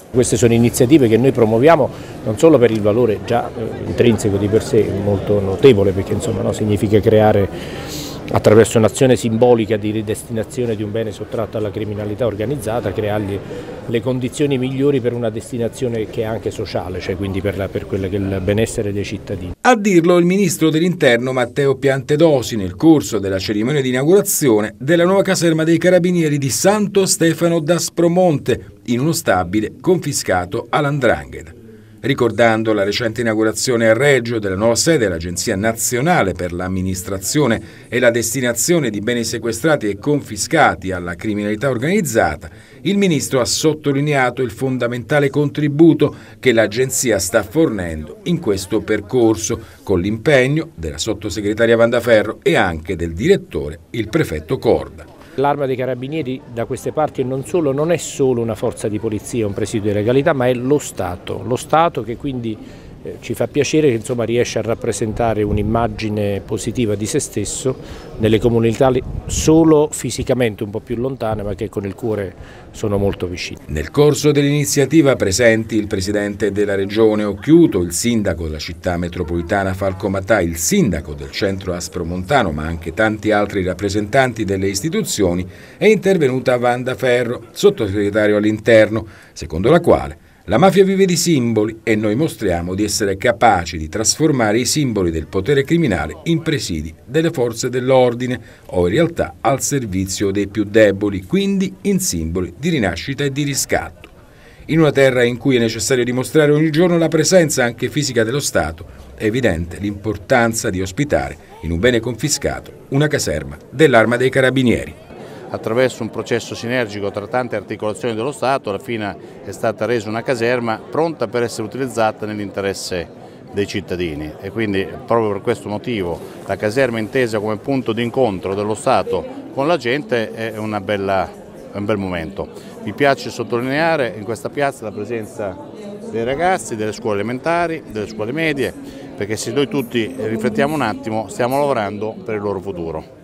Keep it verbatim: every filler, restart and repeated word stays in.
Queste sono iniziative che noi promuoviamo non solo per il valore già intrinseco di per sé molto notevole, perché insomma, no, significa creare attraverso un'azione simbolica di ridestinazione di un bene sottratto alla criminalità organizzata, creargli le condizioni migliori per una destinazione che è anche sociale, cioè quindi per, la, per quello che è il benessere dei cittadini. A dirlo il ministro dell'Interno Matteo Piantedosi nel corso della cerimonia di inaugurazione della nuova caserma dei Carabinieri di Santo Stefano d'Aspromonte, in uno stabile confiscato all''ndrangheta. Ricordando la recente inaugurazione a Reggio della nuova sede dell'Agenzia Nazionale per l'Amministrazione e la Destinazione di Beni Sequestrati e Confiscati alla Criminalità Organizzata, il Ministro ha sottolineato il fondamentale contributo che l'Agenzia sta fornendo in questo percorso, con l'impegno della sottosegretaria Vandaferro e anche del direttore, il prefetto Corda. L'Arma dei Carabinieri da queste parti non solo, non è solo una forza di polizia, un presidio di legalità, ma è lo Stato, lo Stato che quindi eh, ci fa piacere che insomma, riesce a rappresentare un'immagine positiva di se stesso nelle comunità solo fisicamente un po' più lontane, ma che con il cuore sono molto vicine. Nel corso dell'iniziativa presenti il presidente della regione Occhiuto, il sindaco della città metropolitana Falco Matà, il sindaco del centro aspromontano, ma anche tanti altri rappresentanti delle istituzioni, è intervenuta Vandaferro, sottosegretario all'interno, secondo la quale la mafia vive di simboli e noi mostriamo di essere capaci di trasformare i simboli del potere criminale in presidi delle forze dell'ordine o in realtà al servizio dei più deboli, quindi in simboli di rinascita e di riscatto. In una terra in cui è necessario dimostrare ogni giorno la presenza anche fisica dello Stato, è evidente l'importanza di ospitare in un bene confiscato una caserma dell'Arma dei Carabinieri. Attraverso un processo sinergico tra tante articolazioni dello Stato, alla fine è stata resa una caserma pronta per essere utilizzata nell'interesse dei cittadini e quindi proprio per questo motivo la caserma intesa come punto d'incontro dello Stato con la gente è una bella, un bel momento. Mi piace sottolineare in questa piazza la presenza dei ragazzi, delle scuole elementari, delle scuole medie, perché se noi tutti riflettiamo un attimo stiamo lavorando per il loro futuro.